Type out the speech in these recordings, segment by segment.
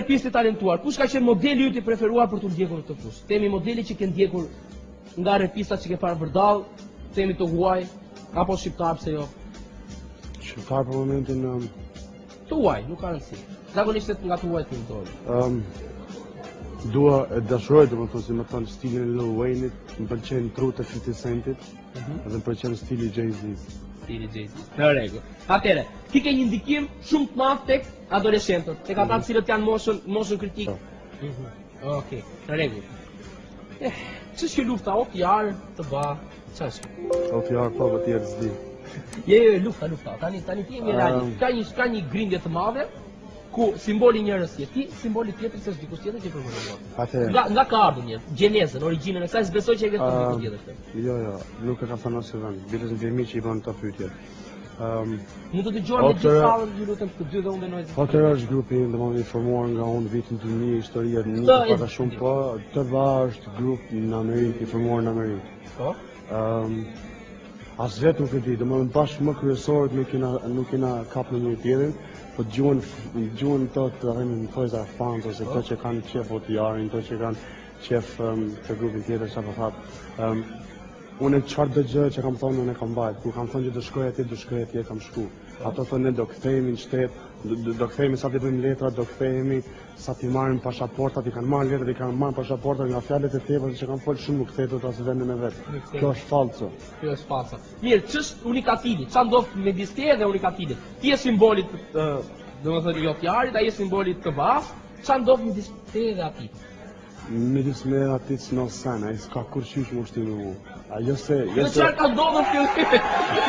artistë talentuar, kush ka qenë modeli yt i preferuar për të ndjekur këtë fushë? Themi modeli që ke ndjekur nga repistat që ke parë vërdall, themi të huaj, apo shqiptar pse jo? Shqiptar për momentin Të huaj, nuk ka rëndësi. Zakonisht nga të huaj të ndodhi. Dua e dashuroj domethënë si më thon stilin e Lil Wayne-it, më pëlqen trutë e 50 Centit, edhe më pëlqen stili Jay-Z. Stili Jay-Z. Në rregull. Atëherë, ti ke një ndikim shumë të madh tek adoleshentët, tek ata të cilët janë moshën kritik. Okej, në rregull. Ç'është lufta OPR të ba, ç'është? OPR po tjetër s'di. Je lufta. Tani ti jemi real. Ka një grindje të madhe ku simboli njërës je ti, simboli tjetër se është dikush tjetër që përmendon. Nga ka ardhur një gjenezën, origjinën e saj, s'besoj që e ke thënë dikush tjetër. Jo, nuk e kam thënë asnjë vend. Biles në vemi që i bën këto pyetje. Mund të dëgjojmë të gjithë sallën, ju lutem të dy dhe unë dënoj. OPR është grupi domosdoshmë i formuar nga unë vitin 2000, historia e një para shumë po, TBA është grup në Amerikë, i formuar në Amerikë. Po. As vetë nuk e di, domethënë bashkë më kryesorët nuk kena kap në njëri tjetrin, po gjuhën të rrimin thojza fans ose këto që kanë qef OTR-in, këto që kanë qef të grupin tjetër çfarë po thap. Unë çfarë dëgjoj që kam thonë unë kam mbajt, kur kam thonë që do shkoj atje kam shku. Ato thonë ne do kthehemi në shtet, do kthehemi sa të bëjmë letra, do kthehemi sa të marrim pasaportat, i kanë marrë letrat, i kanë marrë pasaportat nga fjalët e tepërt që kanë folë shumë nuk kthehet as vendin e vet. Kjo është falso. Kjo është falso. Mirë, ç'është unikatili? Ç'a ndodh me distë dhe unikatilit? Ti je simboli domethënë i OPR-it, ai është simboli të BAS. Ç'a ndodh me distë dhe atij? Midis me atit s'no sen, ai s'ka kur qysh më ushtim me mu. Ajo se... Çfarë ka ndodhur fillim?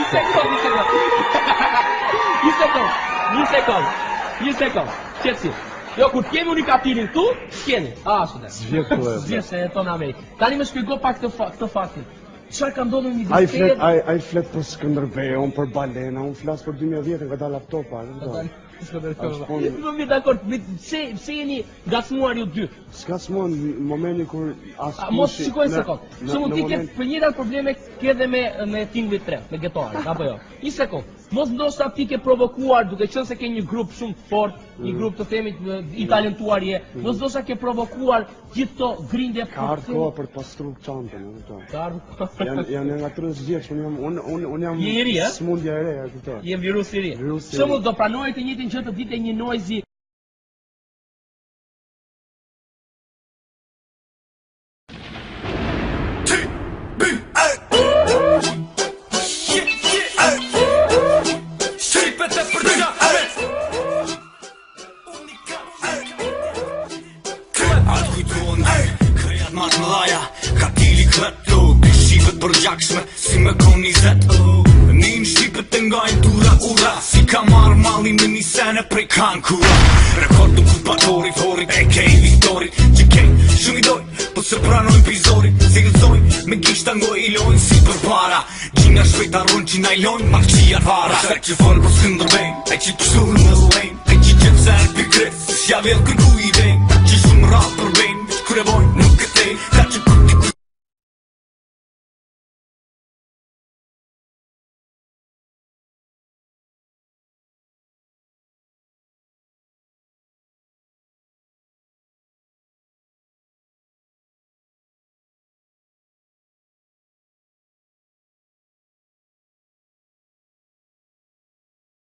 Një sekond. Qetësi. Jo, kur kemi unikatimin tu, s'keni. Ashtu dhe. Zhvjet se jeton në Amerikë. Tani më shpjego pak këtë faktin. Çfarë ka ndodhur midis teje? Ai flet për Skënderbeun, për Balena, unë flas për 2010 nga dal laptopa. Më mirë dakord, pse jeni ngacmuar ju dy? S'ngacmuan në momentin kur mos shikoj një sekond. Shumë ti ke për njëra probleme ke edhe me tingullit 3, me getorin, apo jo? Një sekond. Mos ndoshta ti ke provokuar duke qenë se ke një grup shumë të fortë, një grup të themit i talentuar je. Mos ndoshta ke provokuar gjithë këto grindje ka ardhur koha për të pastruar çantën, e kupton? Janë nga 30 vjeç, unë jam smundja e re, e kupton? Jem virus i ri. Shumë do pranoj të njëjtin që të ditë një Noisy. Përgjakshme, si me koni zet Një shqipet të ngajnë tura ura Si ka marrë mali me një sene prej kankura Rekordu kupatori, forit, Viktorit Që kej, shumë i doj, po se pranojnë pizorit Si gëzojnë, me gisht angoj i lojnë si për para Gjinja shpejt arrun që na i lojnë, mak qia vara Shek që folë për Skënderbejnë, e që pështurë në lejnë E që gjithë se e pikret, si s'ja vel kërku i vejnë